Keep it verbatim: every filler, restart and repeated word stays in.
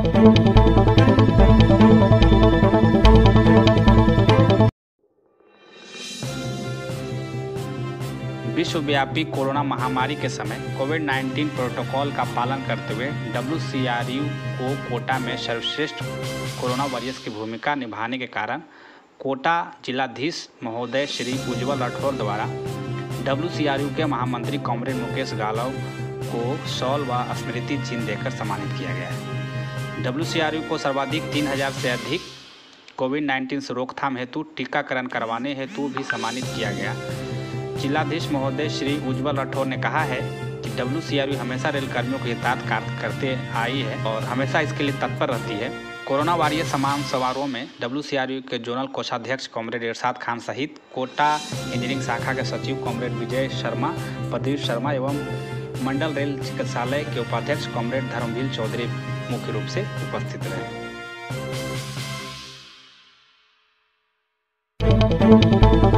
विश्वव्यापी कोरोना महामारी के समय कोविड नाइन्टीन प्रोटोकॉल का पालन करते हुए डब्ल्यू सी आर यू को कोटा में सर्वश्रेष्ठ कोरोना वॉरियर्स की भूमिका निभाने के कारण कोटा जिलाधीश महोदय श्री उज्ज्वल राठौर द्वारा डब्ल्यू सी आर यू के महामंत्री कॉमरेड मुकेश गालव को शॉल व स्मृति चिन्ह देकर सम्मानित किया गया है। डब्ल्यू सी आर यू को सर्वाधिक तीन हजार से अधिक कोविड नाइन्टीन से रोकथाम हेतु टीकाकरण करवाने हेतु भी सम्मानित किया गया। जिलाधीश महोदय श्री उज्ज्वल राठौर ने कहा है कि डब्ल्यू सी आर यू हमेशा रेल कर्मियों के हितार्थ कार्य करते आई है और हमेशा इसके लिए तत्पर रहती है। कोरोना वॉरियर सम्मान समारोह में डब्ल्यू सी आर यू के जोनल कोषाध्यक्ष कॉमरेड इरशाद खान सहित कोटा इंजीनियरिंग शाखा के सचिव कॉमरेड विजय शर्मा, प्रदीप शर्मा एवं मंडल रेल चिकित्सालय के उपाध्यक्ष कॉमरेड धर्मवीर चौधरी मुख्य रूप से उपस्थित रहे।